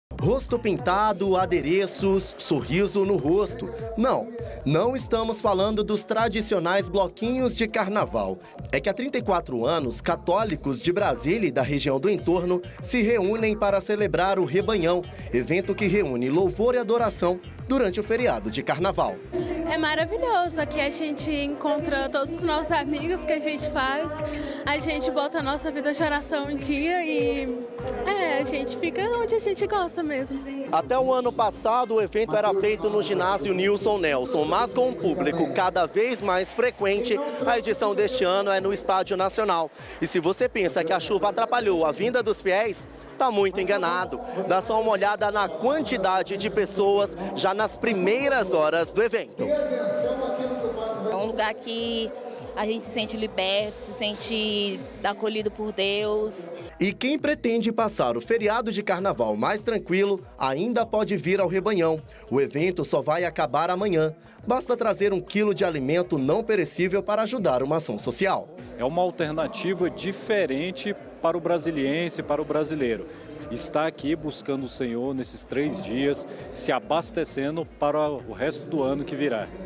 Rosto pintado, adereços, sorriso no rosto. Não estamos falando dos tradicionais bloquinhos de carnaval. É que há 34 anos, católicos de Brasília e da região do entorno se reúnem para celebrar o Rebanhão, evento que reúne louvor e adoração durante o feriado de carnaval. É maravilhoso, aqui a gente encontra todos os nossos amigos que a gente faz, a gente bota a nossa vida de oração em dia e a gente fica onde a gente gosta mesmo. Até o ano passado o evento era feito no ginásio Nilson Nelson, mas com um público cada vez mais frequente, a edição deste ano é no Estádio Nacional. E se você pensa que a chuva atrapalhou a vinda dos fiéis, está muito enganado. Dá só uma olhada na quantidade de pessoas já nas primeiras horas do evento. É um lugar que a gente se sente liberto, se sente acolhido por Deus. E quem pretende passar o feriado de carnaval mais tranquilo, ainda pode vir ao Rebanhão. O evento só vai acabar amanhã. Basta trazer 1 quilo de alimento não perecível para ajudar uma ação social. É uma alternativa diferente para o brasiliense, para o brasileiro. Está aqui buscando o Senhor nesses 3 dias, se abastecendo para o resto do ano que virá.